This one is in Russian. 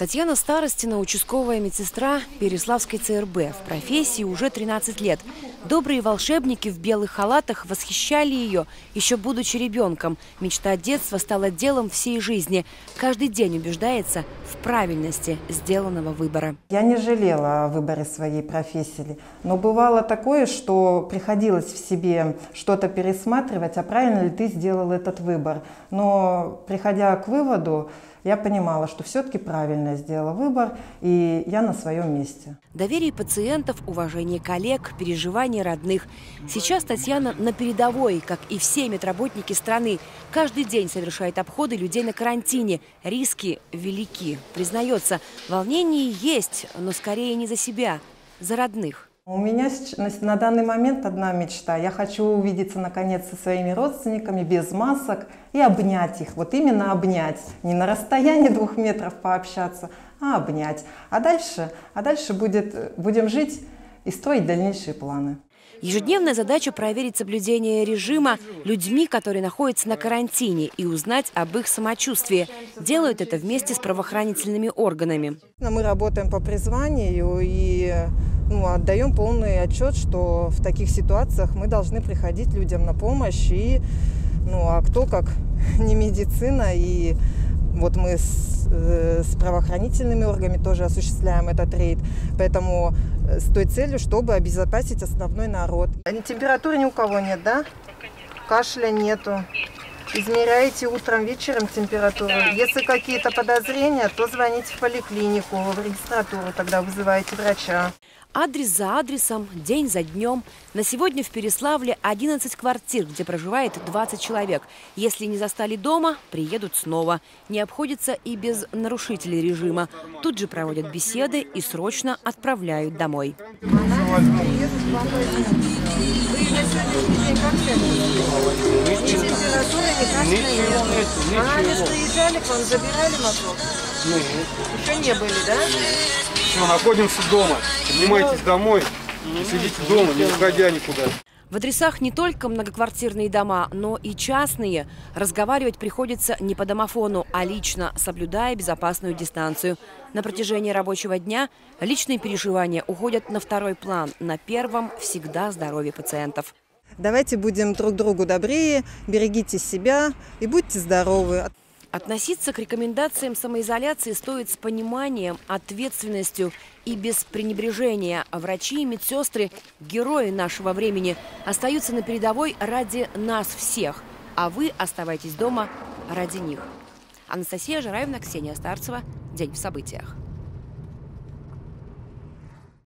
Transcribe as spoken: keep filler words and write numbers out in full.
Татьяна Старостина – участковая медсестра Переславской Цэ Эр Бэ. В профессии уже тринадцать лет. Добрые волшебники в белых халатах восхищали ее, еще будучи ребенком. Мечта детства стала делом всей жизни. Каждый день убеждается в правильности сделанного выбора. Я не жалела о выборе своей профессии, но бывало такое, что приходилось в себе что-то пересматривать, а правильно ли ты сделал этот выбор. Но приходя к выводу, я понимала, что все-таки правильно сделала выбор, и я на своем месте. Доверие пациентов, уважение коллег, переживания родных. Сейчас Татьяна на передовой, как и все медработники страны. Каждый день совершает обходы людей на карантине. Риски велики. Признается, волнение есть, но скорее не за себя, за родных. У меня на данный момент одна мечта. Я хочу увидеться наконец со своими родственниками без масок и обнять их. Вот именно обнять. Не на расстоянии двух метров пообщаться, а обнять. А дальше, а дальше будет, будем жить и строить дальнейшие планы. Ежедневная задача – проверить соблюдение режима людьми, которые находятся на карантине, и узнать об их самочувствии. Делают это вместе с правоохранительными органами. Мы работаем по призванию и ну, отдаем полный отчет, что в таких ситуациях мы должны приходить людям на помощь. И, ну, а кто как не медицина, и вот мы с, с правоохранительными органами тоже осуществляем этот рейд. Поэтому с той целью, чтобы обезопасить основной народ. Температуры ни у кого нет, да? Кашля нету. Измеряете утром, вечером температуру. Если какие-то подозрения, то звоните в поликлинику, в регистратуру, тогда вызываете врача. Адрес за адресом, день за днем. На сегодня в Переславле одиннадцать квартир, где проживает двадцать человек. Если не застали дома, приедут снова. Не обходится и без нарушителей режима. Тут же проводят беседы и срочно отправляют домой. А, они же приезжали к вам, забирали мотор? Нет. Еще не были, да? Все, находимся дома. Поднимайтесь домой и сидите дома, не уходя никуда. В адресах не только многоквартирные дома, но и частные. Разговаривать приходится не по домофону, а лично, соблюдая безопасную дистанцию. На протяжении рабочего дня личные переживания уходят на второй план. На первом всегда здоровье пациентов. Давайте будем друг другу добрее, берегите себя и будьте здоровы. Относиться к рекомендациям самоизоляции стоит с пониманием, ответственностью и без пренебрежения. Врачи и медсестры, герои нашего времени, остаются на передовой ради нас всех. А вы оставайтесь дома ради них. Анастасия Жараевна, Ксения Старцева. День в событиях.